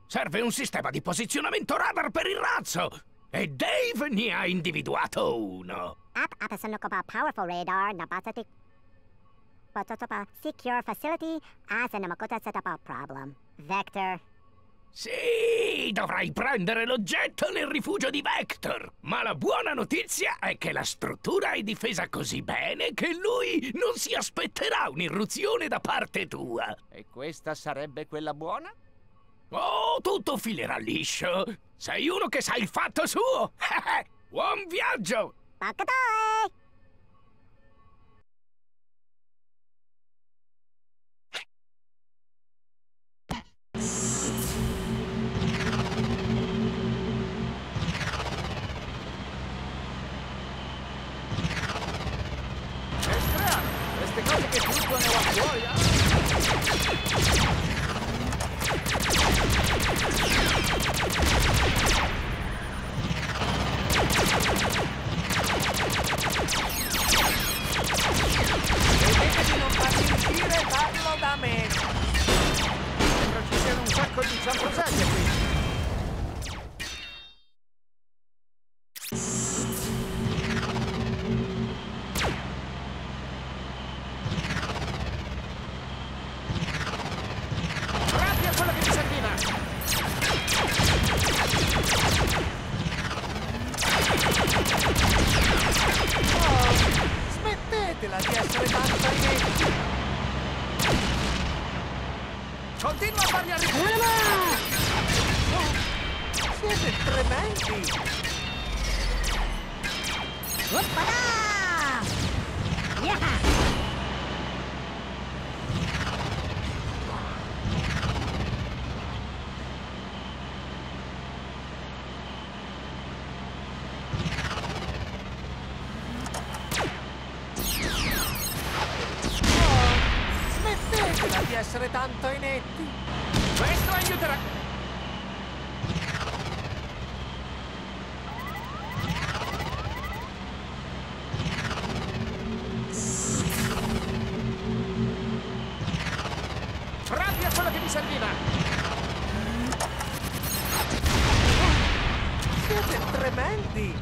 Serve un sistema di posizionamento radar per il razzo! E Dave ne ha individuato uno! Sono come powerful radar, napasati. Secure facility, as an problem. Vector. Sì, dovrai prendere l'oggetto nel rifugio di Vector! Ma la buona notizia è che la struttura è difesa così bene che lui non si aspetterà un'irruzione da parte tua! E questa sarebbe quella buona? Oh, tutto filerà liscio! Sei uno che sa il fatto suo! Buon viaggio! Pakadai! È strano! Queste cose che fluttuano là fuori, Vedete di non farmi uscire, parlo da me! Sembra ci siano un sacco di cianfrosaglie qui! Rabbia quello che mi serviva! Oh, smettetela di essere tanto inetti! Continua a farli arrivare! Oh, siete tremendi! Whoop-a-da! Yeah! Smettetela di essere tanto inetti! Questo aiuterà! Rabbia quello che mi serviva! Siete tremendi!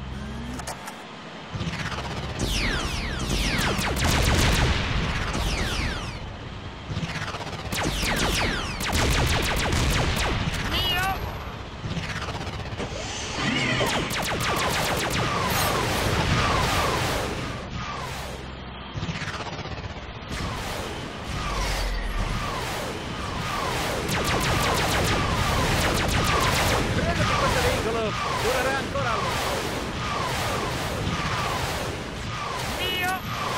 Credo che questo veicolo durerà ancora a lungo. Mio!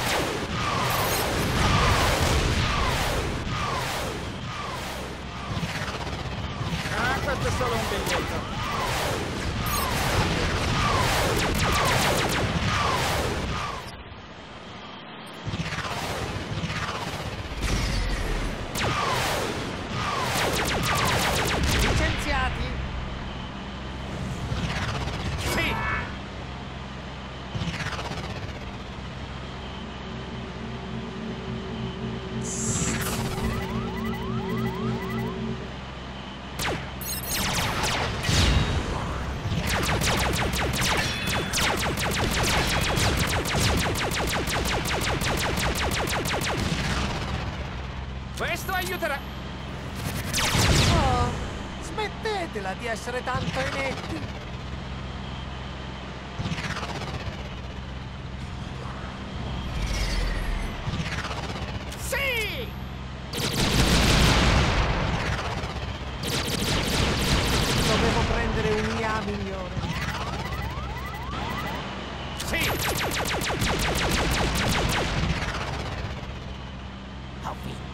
Ah, questo è solo un biglietto. Licenziati? Sì! Questo aiuterà! Oh, smettetela di essere tanto inetti! Sì! Dovevo prendere un'IA migliore. Sì! Ho vinto!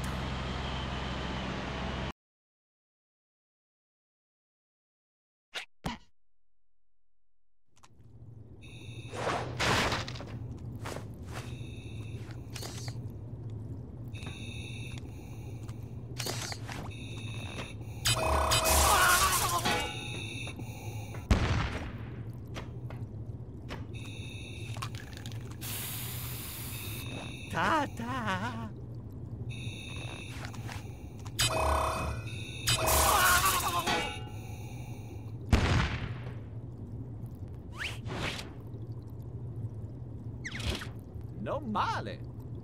Ta-ta! Non male.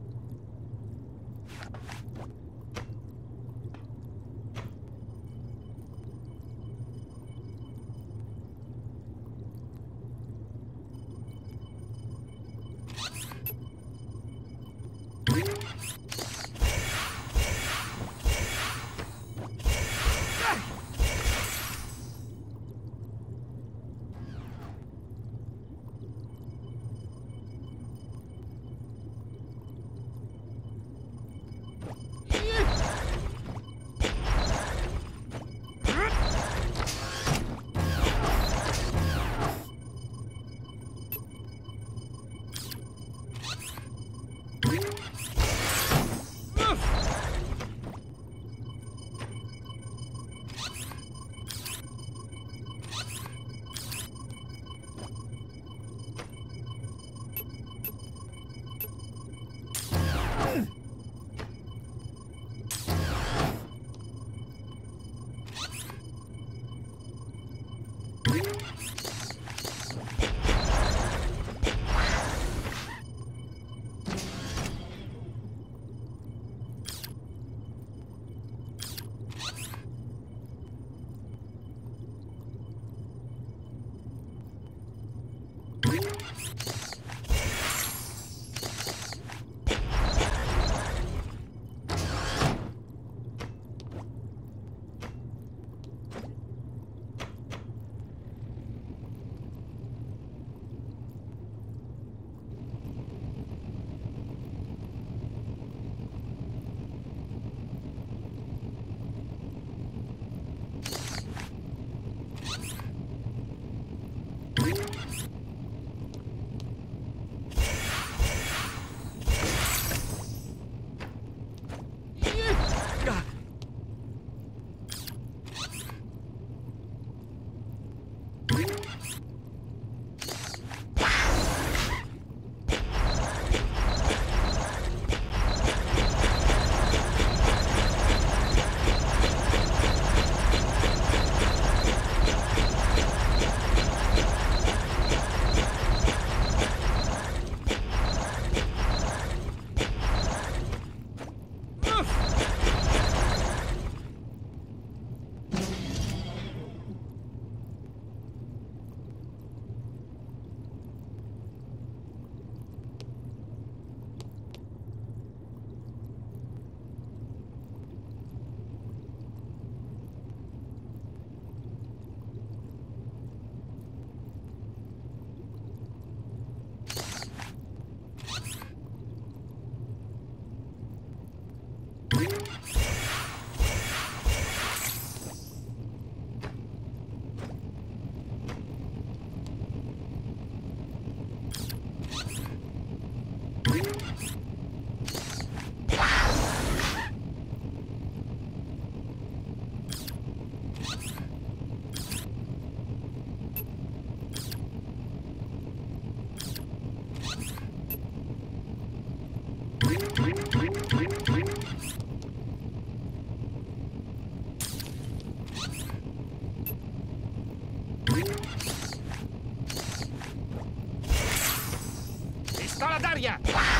Pistola d'aria!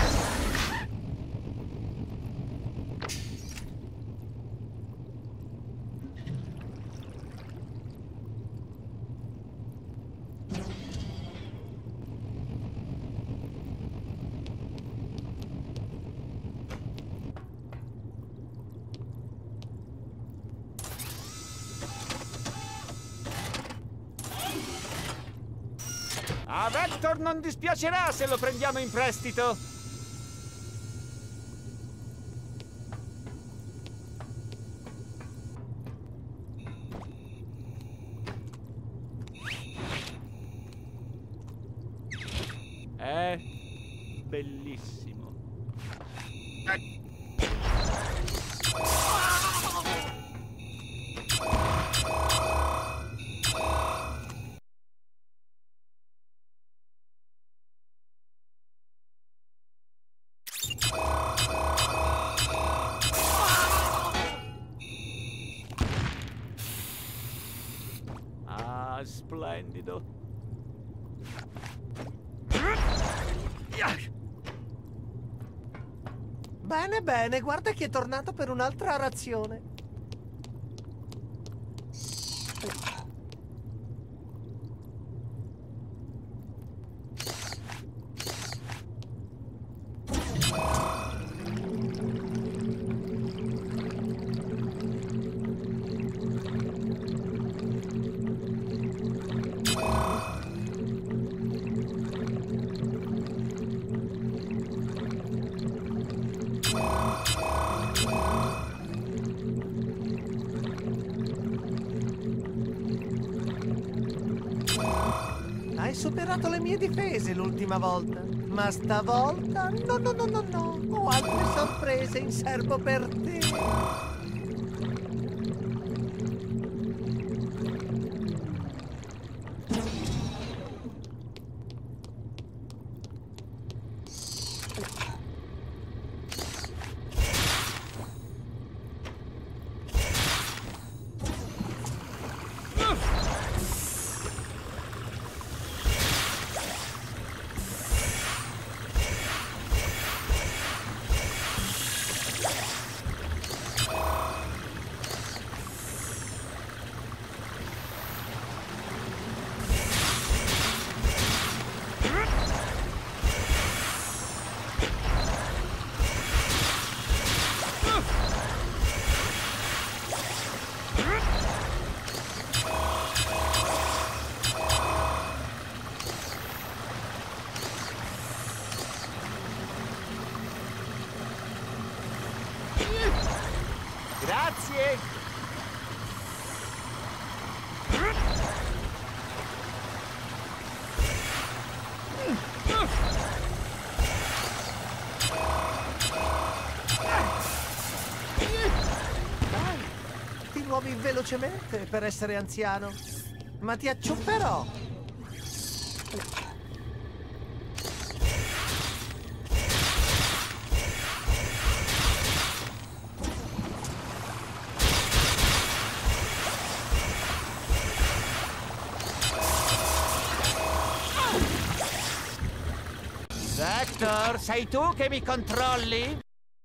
A Vector non dispiacerà se lo prendiamo in prestito. È bellissimo. Ah, splendido. Bene, bene, guarda chi è tornato per un'altra razione. Hai superato le mie difese l'ultima volta, ma stavolta no. Ho altre sorprese in serbo per te. Grazie! Dai, ti muovi velocemente per essere anziano, ma ti acciufferò. Vector, sei tu che mi controlli?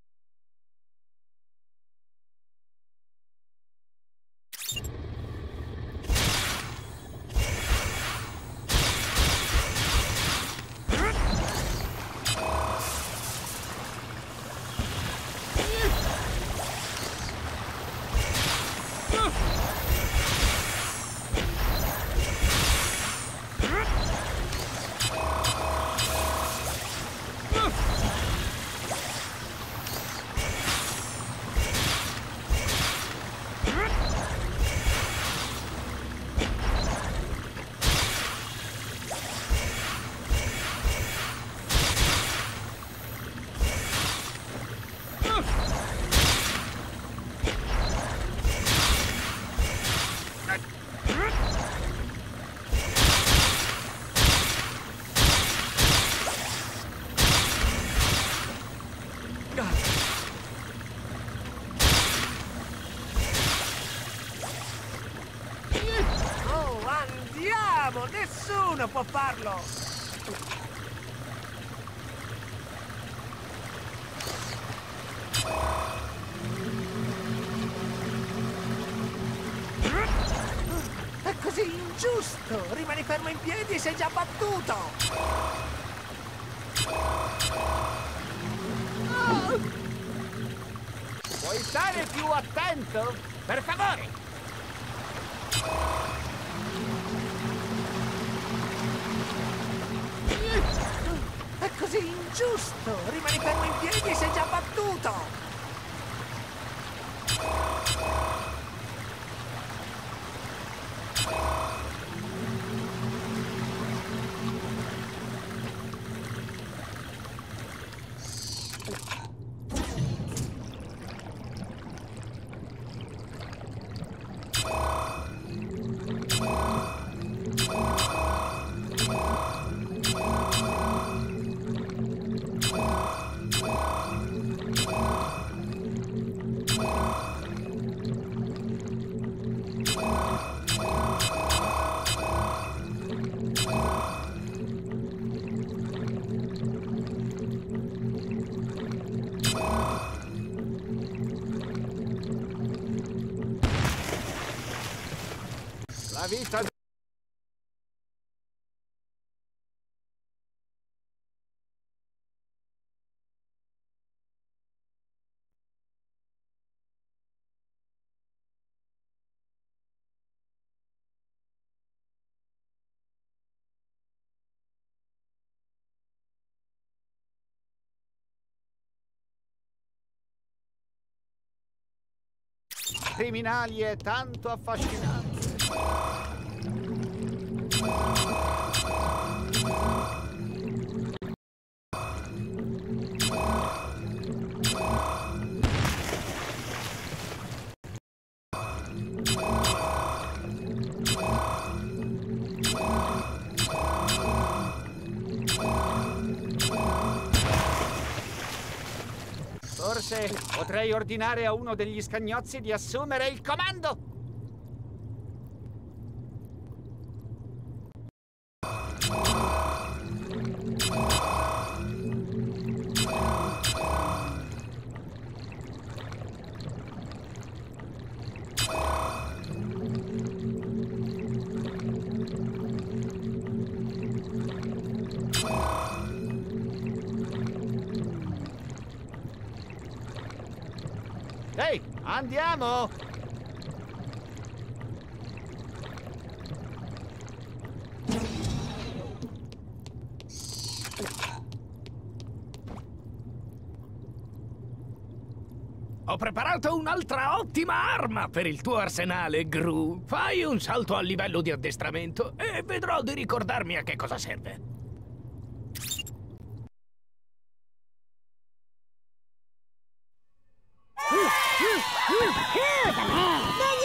Oh, andiamo! Nessuno può farlo! È così ingiusto! Rimani fermo in piedi e sei già battuto! Puoi stare più attento? Per favore! È così ingiusto! Rimani fermo in piedi e sei già battuto! vita. Criminali è tanto affascinante. Forse potrei ordinare a uno degli scagnozzi di assumere il comando. Ehi, andiamo! Ho preparato un'altra ottima arma per il tuo arsenale, Gru. Fai un salto al livello di addestramento e vedrò di ricordarmi a che cosa serve. The man.